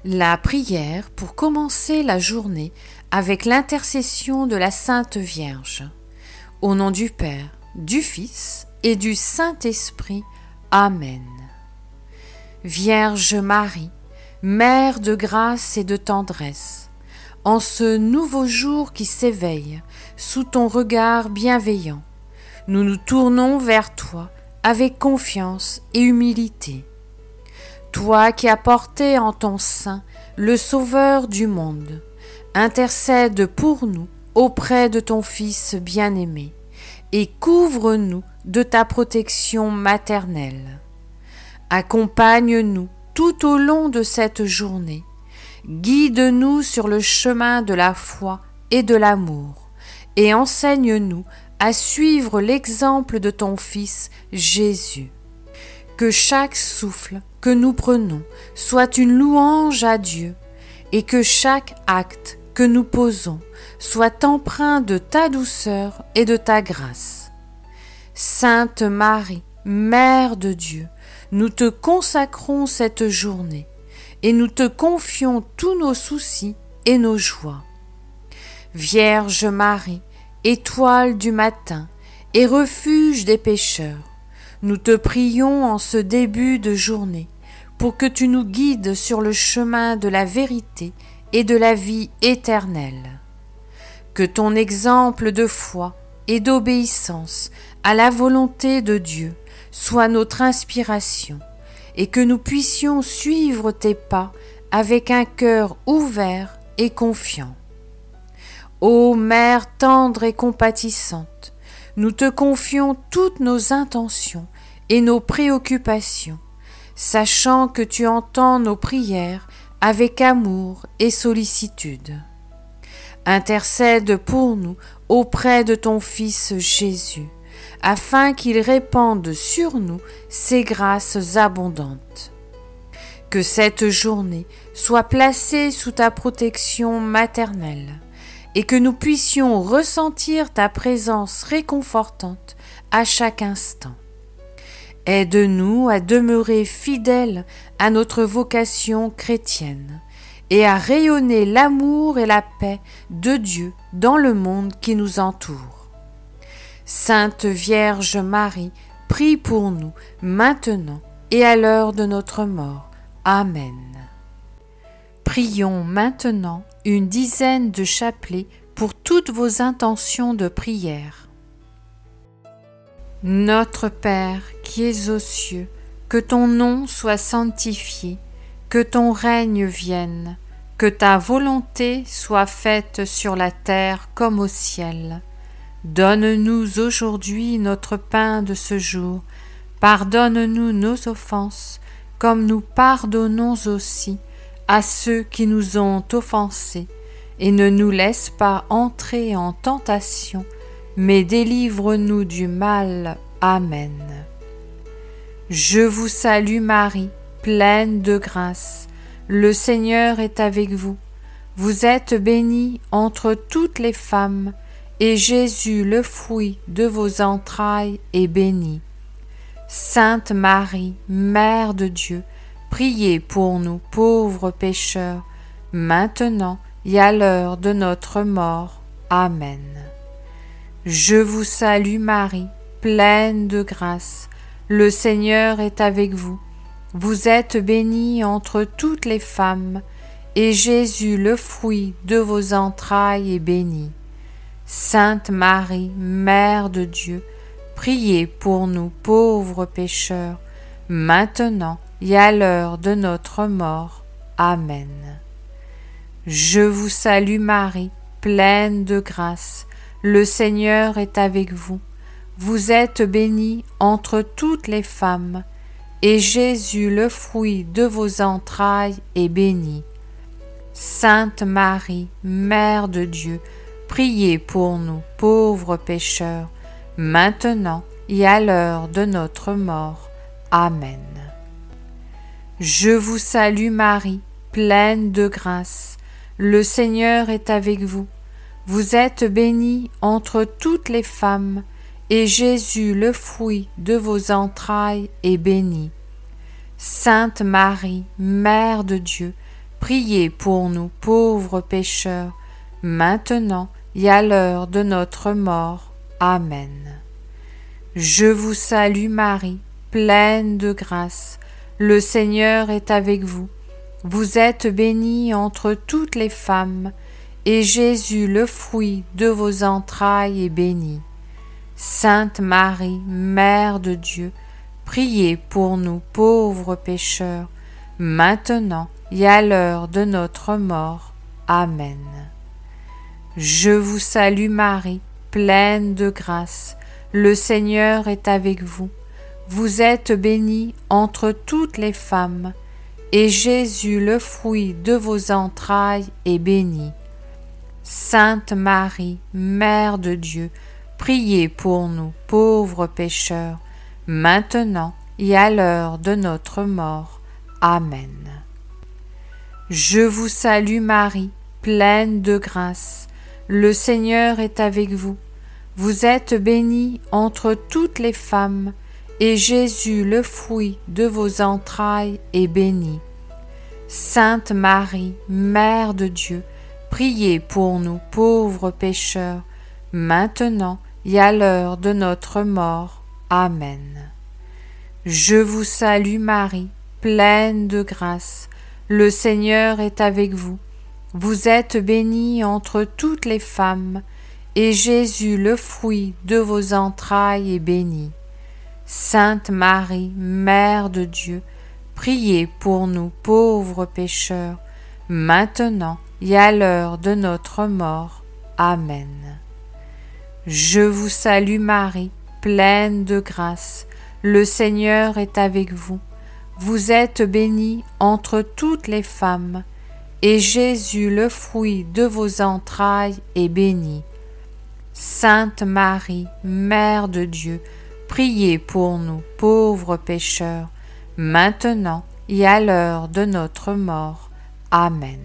La prière pour commencer la journée avec l'intercession de la Sainte Vierge. Au nom du Père, du Fils et du Saint-Esprit. Amen. Vierge Marie, Mère de grâce et de tendresse, en ce nouveau jour qui s'éveille sous ton regard bienveillant, nous nous tournons vers toi avec confiance et humilité. Toi qui as porté en ton sein le Sauveur du monde, intercède pour nous auprès de ton Fils bien-aimé et couvre-nous de ta protection maternelle. Accompagne-nous tout au long de cette journée, guide-nous sur le chemin de la foi et de l'amour et enseigne-nous à suivre l'exemple de ton Fils Jésus. Que chaque souffle que nous prenons soit une louange à Dieu et que chaque acte que nous posons soit empreint de ta douceur et de ta grâce. Sainte Marie, Mère de Dieu, nous te consacrons cette journée et nous te confions tous nos soucis et nos joies. Vierge Marie, étoile du matin et refuge des pécheurs, nous te prions en ce début de journée pour que tu nous guides sur le chemin de la vérité et de la vie éternelle. Que ton exemple de foi et d'obéissance à la volonté de Dieu soit notre inspiration et que nous puissions suivre tes pas avec un cœur ouvert et confiant. Ô Mère tendre et compatissante, nous te confions toutes nos intentions et nos préoccupations, sachant que tu entends nos prières avec amour et sollicitude. Intercède pour nous auprès de ton Fils Jésus, afin qu'il répande sur nous ses grâces abondantes. Que cette journée soit placée sous ta protection maternelle, et que nous puissions ressentir ta présence réconfortante à chaque instant. Aide-nous à demeurer fidèles à notre vocation chrétienne et à rayonner l'amour et la paix de Dieu dans le monde qui nous entoure. Sainte Vierge Marie, prie pour nous maintenant et à l'heure de notre mort. Amen. Prions maintenant une dizaine de chapelets pour toutes vos intentions de prière. Notre Père qui es aux cieux, que ton nom soit sanctifié, que ton règne vienne, que ta volonté soit faite sur la terre comme au ciel. Donne-nous aujourd'hui notre pain de ce jour. Pardonne-nous nos offenses, comme nous pardonnons aussi à ceux qui nous ont offensés, et ne nous laisse pas entrer en tentation, mais délivre-nous du mal. Amen. Je vous salue Marie, pleine de grâce. Le Seigneur est avec vous. Vous êtes bénie entre toutes les femmes, et Jésus, le fruit de vos entrailles, est béni. Sainte Marie, Mère de Dieu, priez pour nous pauvres pécheurs, maintenant et à l'heure de notre mort. Amen. Je vous salue Marie, pleine de grâce. Le Seigneur est avec vous. Vous êtes bénie entre toutes les femmes, et Jésus, le fruit de vos entrailles, est béni. Sainte Marie, Mère de Dieu, priez pour nous pauvres pécheurs, maintenant et à l'heure de notre mort. Amen. Je vous salue Marie, pleine de grâce. Le Seigneur est avec vous. Vous êtes bénie entre toutes les femmes, et Jésus, le fruit de vos entrailles, est béni. Sainte Marie, Mère de Dieu, priez pour nous pauvres pécheurs, maintenant et à l'heure de notre mort. Amen. Je vous salue Marie, pleine de grâce. Le Seigneur est avec vous. Vous êtes bénie entre toutes les femmes, et Jésus, le fruit de vos entrailles, est béni. Sainte Marie, Mère de Dieu, priez pour nous pauvres pécheurs, maintenant et à l'heure de notre mort. Amen. Je vous salue Marie, pleine de grâce, le Seigneur est avec vous. Vous êtes bénie entre toutes les femmes, et Jésus, le fruit de vos entrailles, est béni. Sainte Marie, Mère de Dieu, priez pour nous pauvres pécheurs, maintenant et à l'heure de notre mort. Amen. Je vous salue Marie, pleine de grâce, le Seigneur est avec vous. Vous êtes bénie entre toutes les femmes, et Jésus, le fruit de vos entrailles, est béni. Sainte Marie, Mère de Dieu, priez pour nous pauvres pécheurs, maintenant et à l'heure de notre mort. Amen. Je vous salue Marie, pleine de grâce, le Seigneur est avec vous. Vous êtes bénie entre toutes les femmes, et Jésus, le fruit de vos entrailles, est béni. Sainte Marie, Mère de Dieu, priez pour nous pauvres pécheurs, maintenant et à l'heure de notre mort. Amen. Je vous salue Marie, pleine de grâce, le Seigneur est avec vous. Vous êtes bénie entre toutes les femmes, et Jésus, le fruit de vos entrailles, est béni. Sainte Marie, Mère de Dieu, priez pour nous pauvres pécheurs, maintenant et à l'heure de notre mort. Amen. Je vous salue Marie, pleine de grâce, le Seigneur est avec vous. Vous êtes bénie entre toutes les femmes, et Jésus, le fruit de vos entrailles, est béni. Sainte Marie, Mère de Dieu, priez pour nous pauvres pécheurs, maintenant et à l'heure de notre mort. Amen.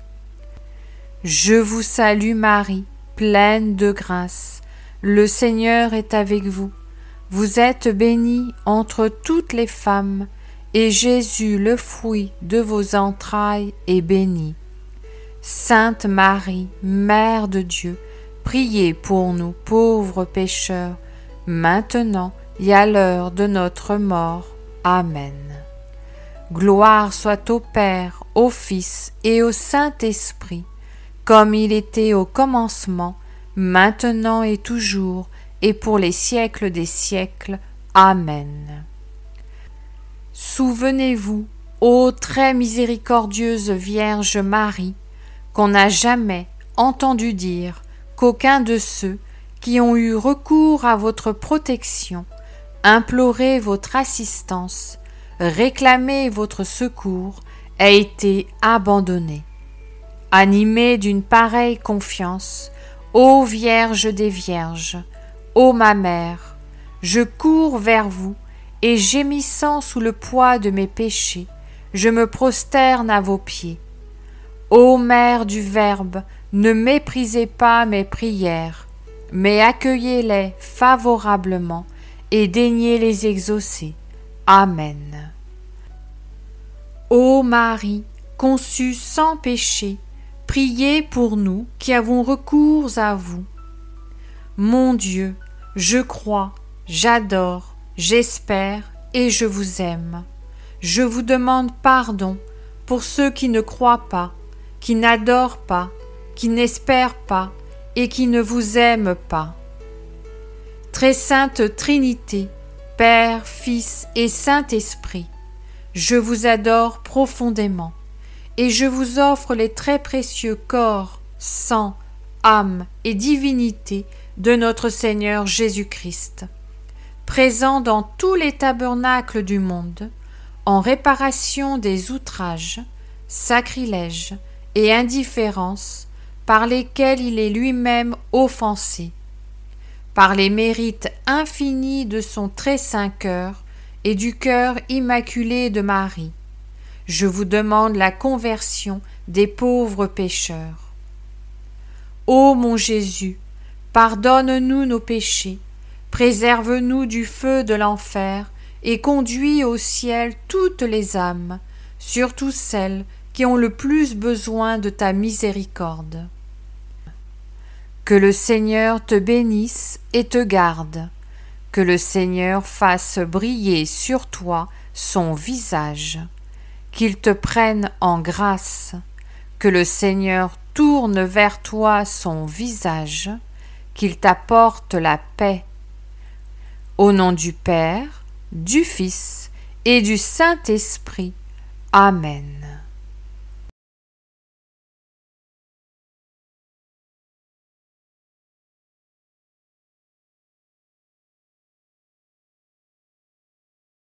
Je vous salue Marie, pleine de grâce, le Seigneur est avec vous. Vous êtes bénie entre toutes les femmes, et Jésus, le fruit de vos entrailles, est béni. Sainte Marie, Mère de Dieu, priez pour nous pauvres pécheurs, maintenant et à l'heure de notre mort. Amen. Gloire soit au Père, au Fils et au Saint-Esprit, comme il était au commencement, maintenant et toujours, et pour les siècles des siècles. Amen. Souvenez-vous, ô très miséricordieuse Vierge Marie, qu'on n'a jamais entendu dire qu'aucun de ceux qui ont eu recours à votre protection, imploré votre assistance, réclamé votre secours, a été abandonné. Animée d'une pareille confiance, ô Vierge des Vierges, ô ma Mère, je cours vers vous et gémissant sous le poids de mes péchés, je me prosterne à vos pieds. Ô Mère du Verbe, ne méprisez pas mes prières, mais accueillez-les favorablement et daignez les exaucer. Amen. Ô Marie, conçue sans péché, priez pour nous qui avons recours à vous. Mon Dieu, je crois, j'adore, j'espère et je vous aime. Je vous demande pardon pour ceux qui ne croient pas, qui n'adorent pas, qui n'espèrent pas et qui ne vous aiment pas. Très sainte Trinité, Père, Fils et Saint-Esprit, je vous adore profondément et je vous offre les très précieux corps, sang, âme et divinité de notre Seigneur Jésus-Christ, présent dans tous les tabernacles du monde, en réparation des outrages, sacrilèges et indifférences par lesquels il est lui-même offensé, par les mérites infinis de son très saint cœur et du cœur immaculé de Marie. Je vous demande la conversion des pauvres pécheurs. Ô mon Jésus, pardonne-nous nos péchés, préserve-nous du feu de l'enfer et conduis au ciel toutes les âmes, surtout celles qui ont le plus besoin de ta miséricorde. Que le Seigneur te bénisse et te garde. Que le Seigneur fasse briller sur toi son visage. Qu'il te prenne en grâce. Que le Seigneur tourne vers toi son visage. Qu'il t'apporte la paix. Au nom du Père, du Fils et du Saint-Esprit. Amen.